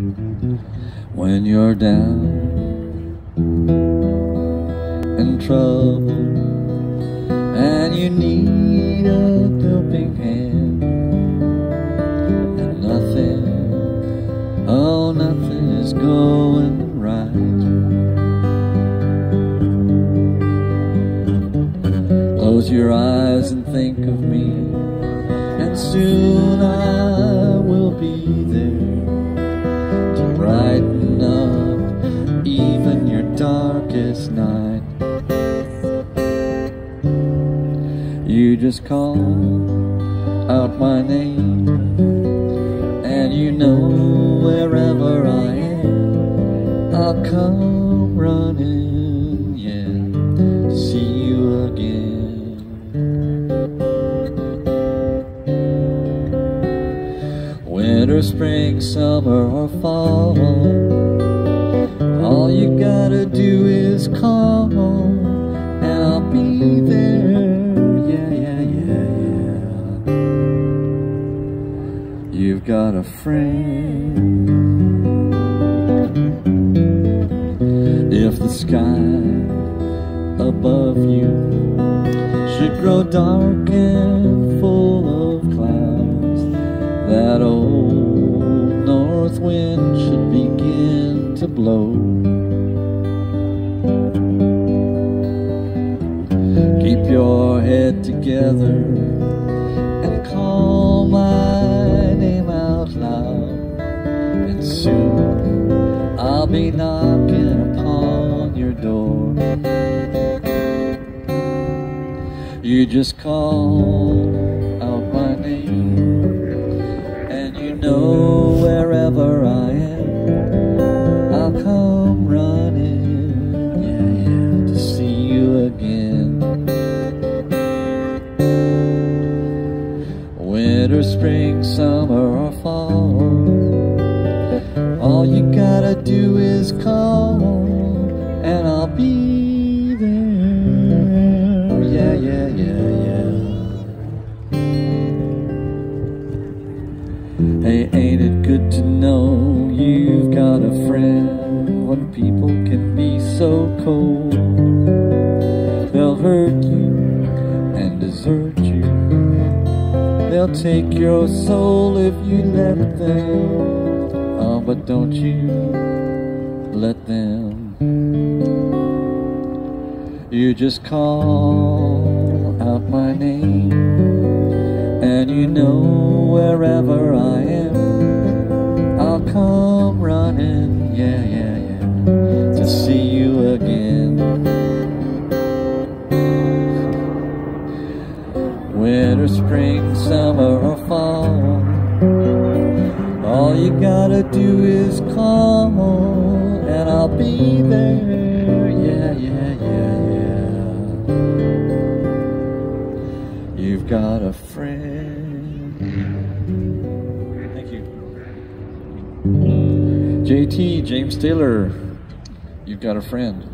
when you're down in trouble and you need a helping hand, and nothing, oh nothing is going right. Close your eyes and think of me, and soon I will be there to brighten up even your darkest night. You just call out my name, and you know wherever I am, I'll come running, yeah, to see you again. Winter, spring, summer, or fall, all you gotta do is call, and I'll be there, yeah, yeah, yeah, yeah. You've got a friend. If the sky above you should grow dark and full of clouds, that old north wind should begin to blow. Keep your head together and call my name out loud, and soon I'll be knocking upon your door. You just call out my name, and you know wherever I am, I'll come running, yeah, yeah, to see you again. Winter, spring, summer, or fall, all you gotta do is call, and I'll be there, yeah, yeah, yeah, yeah. Hey, ain't it good to know you've got a friend when people can be so cold? They'll hurt you and desert you, they'll take your soul if you let them. Oh, but don't you let them. You just call out my name, and you know wherever I am, I'll come running, yeah, yeah, yeah, to see you again. Winter, spring, summer, or fall, all you gotta do is call, and I'll be there, yeah, yeah, yeah, yeah. You've got a friend. Thank you. JT, James Taylor, you've got a friend.